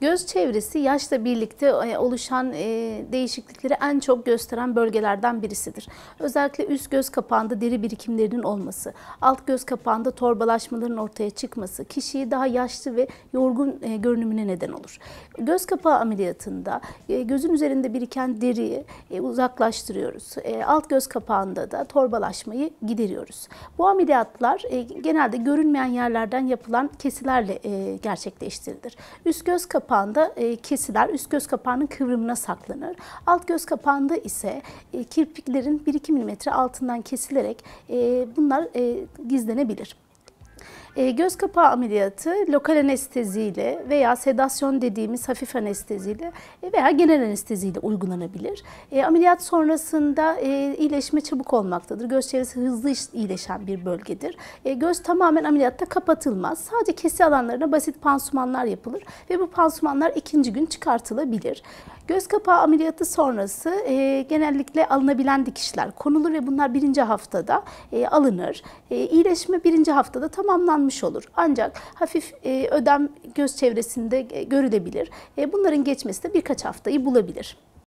Göz çevresi yaşla birlikte oluşan değişiklikleri en çok gösteren bölgelerden birisidir. Özellikle üst göz kapağında deri birikimlerinin olması, alt göz kapağında torbalaşmaların ortaya çıkması kişiyi daha yaşlı ve yorgun görünümüne neden olur. Göz kapağı ameliyatında gözün üzerinde biriken deriyi uzaklaştırıyoruz. Alt göz kapağında da torbalaşmayı gideriyoruz. Bu ameliyatlar genelde görünmeyen yerlerden yapılan kesilerle gerçekleştirilir. Üst göz kapağında kesiler üst göz kapağının kıvrımına saklanır. Alt göz kapağında ise kirpiklerin 1-2 milimetre altından kesilerek bunlar gizlenebilir. Göz kapağı ameliyatı lokal anesteziyle veya sedasyon dediğimiz hafif anesteziyle veya genel anesteziyle uygulanabilir. Ameliyat sonrasında iyileşme çabuk olmaktadır. Göz çevresi hızlı iyileşen bir bölgedir. Göz tamamen ameliyatta kapatılmaz. Sadece kesi alanlarına basit pansumanlar yapılır ve bu pansumanlar 2. gün çıkartılabilir. Göz kapağı ameliyatı sonrası genellikle alınabilen dikişler konulur ve bunlar 1. haftada alınır. İyileşme 1. haftada tamamlanmış olur. Ancak hafif ödem göz çevresinde görülebilir. Bunların geçmesi de birkaç haftayı bulabilir.